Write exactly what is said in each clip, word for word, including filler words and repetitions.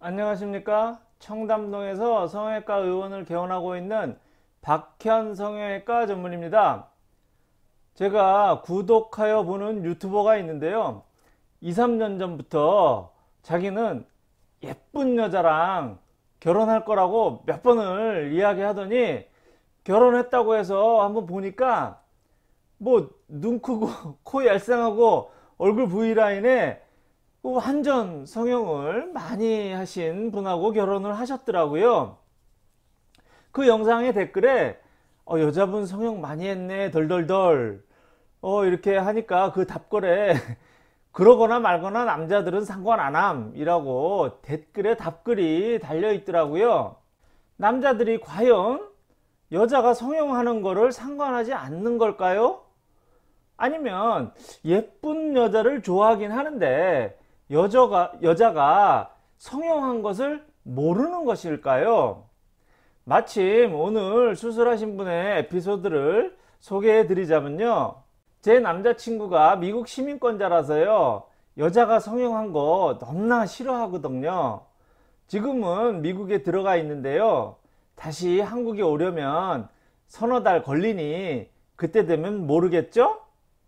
안녕하십니까. 청담동에서 성형외과 의원을 개원하고 있는 박현 성형외과 전문입니다. 제가 구독하여 보는 유튜버가 있는데요, 이, 삼 년 전부터 자기는 예쁜 여자랑 결혼할 거라고 몇 번을 이야기하더니 결혼했다고 해서 한번 보니까 뭐 눈 크고 코 얄쌍하고 얼굴 V라인에 완전 성형을 많이 하신 분하고 결혼을 하셨더라고요. 그 영상의 댓글에 어, 여자분 성형 많이 했네 덜덜덜 어, 이렇게 하니까 그 답글에 그러거나 말거나 남자들은 상관 안함 이라고 댓글에 답글이 달려 있더라고요. 남자들이 과연 여자가 성형하는 거를 상관하지 않는 걸까요? 아니면 예쁜 여자를 좋아하긴 하는데 여자가, 여자가 성형한 것을 모르는 것일까요? 마침 오늘 수술하신 분의 에피소드를 소개해 드리자면요, 제 남자친구가 미국 시민권자라서요, 여자가 성형한 거 너무나 싫어하거든요. 지금은 미국에 들어가 있는데요, 다시 한국에 오려면 서너 달 걸리니 그때 되면 모르겠죠?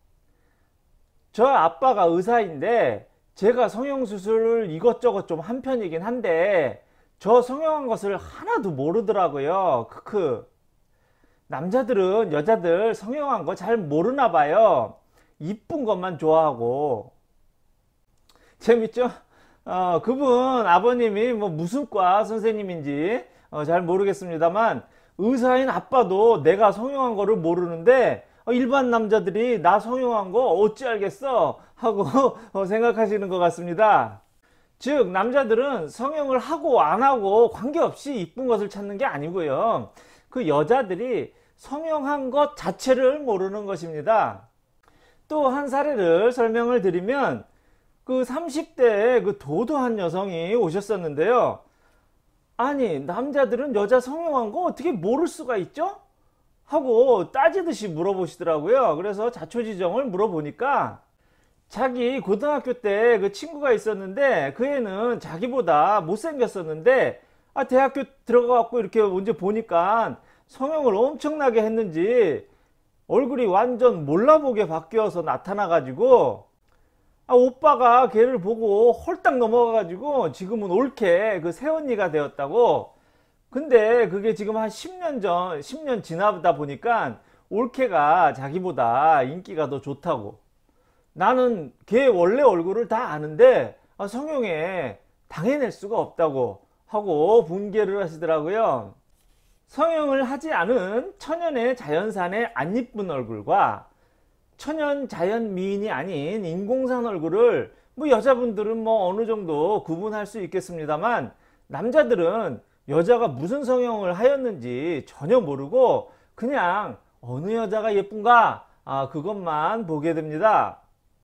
저 아빠가 의사인데 제가 성형수술을 이것저것 좀 한 편이긴 한데 저 성형한 것을 하나도 모르더라고요. 크크. 남자들은 여자들 성형한 거 잘 모르나 봐요. 이쁜 것만 좋아하고. 재밌죠? 어, 그분 아버님이 뭐 무슨 과 선생님인지 어, 잘 모르겠습니다만 의사인 아빠도 내가 성형한 거를 모르는데 어, 일반 남자들이 나 성형한 거 어찌 알겠어 하고 어, 생각하시는 것 같습니다. 즉 남자들은 성형을 하고 안 하고 관계없이 이쁜 것을 찾는 게 아니고요, 그 여자들이 성형한 것 자체를 모르는 것입니다. 또 한 사례를 설명을 드리면 그 삼십 대의 그 도도한 여성이 오셨었는데요, 아니 남자들은 여자 성형한 거 어떻게 모를 수가 있죠? 하고 따지듯이 물어보시더라고요. 그래서 자초지종을 물어보니까 자기 고등학교 때 그 친구가 있었는데 그 애는 자기보다 못생겼었는데 아, 대학교 들어가갖고 이렇게 언제 보니까 성형을 엄청나게 했는지 얼굴이 완전 몰라보게 바뀌어서 나타나가지고 아, 오빠가 걔를 보고 홀딱 넘어가가지고 지금은 옳게 그 새언니가 되었다고. 근데 그게 지금 한 십 년 전, 십 년 지나다 보니까 올케가 자기보다 인기가 더 좋다고. 나는 걔 원래 얼굴을 다 아는데 아, 성형에 당해낼 수가 없다고 하고 분개를 하시더라고요. 성형을 하지 않은 천연의 자연산의 안 이쁜 얼굴과 천연 자연 미인이 아닌 인공산 얼굴을 뭐 여자분들은 뭐 어느 정도 구분할 수 있겠습니다만 남자들은 여자가 무슨 성형을 하였는지 전혀 모르고 그냥 어느 여자가 예쁜가 아, 그것만 보게 됩니다.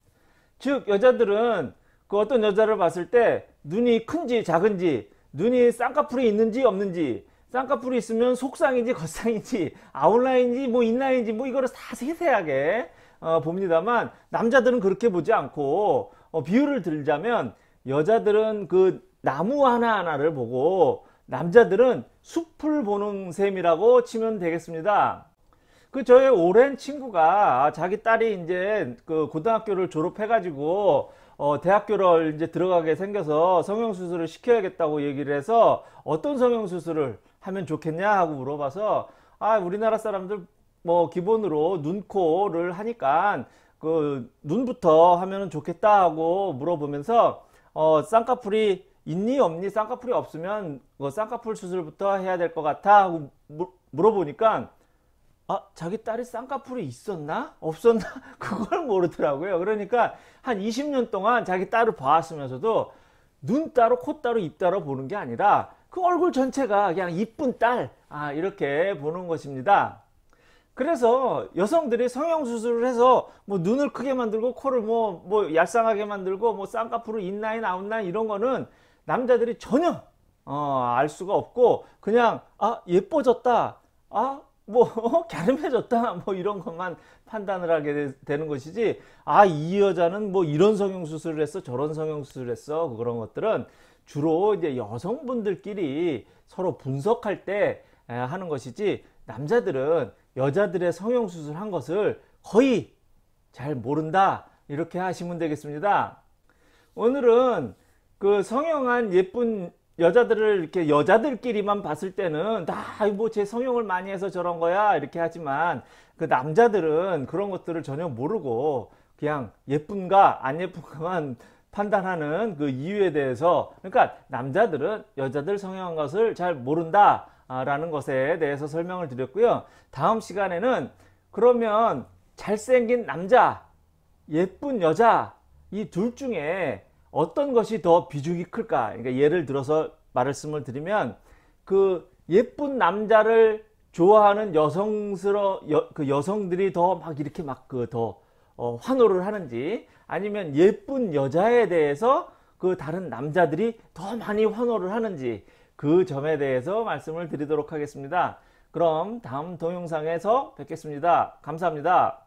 즉 여자들은 그 어떤 여자를 봤을 때 눈이 큰지 작은지, 눈이 쌍꺼풀이 있는지 없는지, 쌍꺼풀이 있으면 속쌍인지 겉쌍인지, 아웃라인인지 뭐 인라인인지 뭐 이거를 다 세세하게 어, 봅니다만 남자들은 그렇게 보지 않고 어, 비유를 들자면 여자들은 그 나무 하나하나를 보고 남자들은 숲을 보는 셈이라고 치면 되겠습니다. 그 저의 오랜 친구가 자기 딸이 이제 그 고등학교를 졸업해 가지고 어 대학교를 이제 들어가게 생겨서 성형수술을 시켜야겠다고 얘기를 해서 어떤 성형수술을 하면 좋겠냐 하고 물어봐서 아, 우리나라 사람들 뭐 기본으로 눈, 코를 하니까 그 눈부터 하면 좋겠다 하고 물어보면서 어 쌍꺼풀이 있니 없니, 쌍꺼풀이 없으면 그 쌍꺼풀 수술부터 해야 될 것 같아 하고 물어보니까 아, 자기 딸이 쌍꺼풀이 있었나 없었나 그걸 모르더라고요. 그러니까 한 이십 년 동안 자기 딸을 봐왔으면서도 눈 따로 코 따로 입 따로 보는 게 아니라 그 얼굴 전체가 그냥 이쁜 딸 아, 이렇게 보는 것입니다. 그래서 여성들이 성형수술을 해서 뭐 눈을 크게 만들고 코를 뭐, 뭐 얄쌍하게 만들고 뭐 쌍꺼풀을 인라인 아웃라인 이런 거는 남자들이 전혀 어, 알 수가 없고 그냥 아, 예뻐졌다, 아, 뭐 갸름해졌다 뭐 이런 것만 판단을 하게 되는 것이지, 아, 이 여자는 뭐 이런 성형수술을 했어 저런 성형수술을 했어 그런 것들은 주로 이제 여성분들끼리 서로 분석할 때 하는 것이지, 남자들은 여자들의 성형수술 한 것을 거의 잘 모른다, 이렇게 하시면 되겠습니다. 오늘은 그 성형한 예쁜 여자들을 이렇게 여자들끼리만 봤을 때는 다 뭐 제 성형을 많이 해서 저런 거야 이렇게 하지만, 그 남자들은 그런 것들을 전혀 모르고 그냥 예쁜가 안 예쁜가만 판단하는 그 이유에 대해서, 그러니까 남자들은 여자들 성형한 것을 잘 모른다 라는 것에 대해서 설명을 드렸고요. 다음 시간에는 그러면 잘생긴 남자, 예쁜 여자, 이 둘 중에 어떤 것이 더 비중이 클까? 그러니까 예를 들어서 말씀을 드리면, 그 예쁜 남자를 좋아하는 여성스러 여, 그 여성들이 더 막 이렇게 막 그 더 어, 환호를 하는지, 아니면 예쁜 여자에 대해서 그 다른 남자들이 더 많이 환호를 하는지, 그 점에 대해서 말씀을 드리도록 하겠습니다. 그럼 다음 동영상에서 뵙겠습니다. 감사합니다.